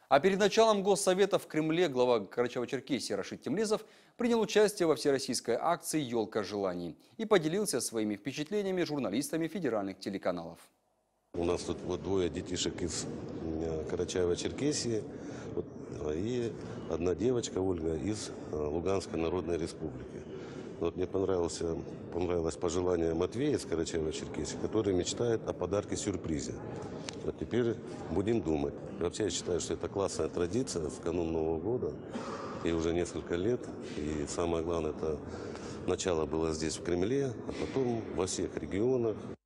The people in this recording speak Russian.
А перед началом Госсовета в Кремле глава Карачаево-Черкесии Рашид Темризов принял участие во всероссийской акции «Елка желаний» и поделился своими впечатлениями с журналистами федеральных телеканалов. У нас тут вот двое детишек из Карачаево-Черкесии и одна девочка, Ольга, из Луганской Народной Республики. Вот мне понравилось пожелание Матвея из Карачаево-Черкесии, который мечтает о подарке-сюрпризе. Вот теперь будем думать. Вообще я считаю, что это классная традиция в канун Нового года. И уже несколько лет. И самое главное, это начало было здесь в Кремле, а потом во всех регионах.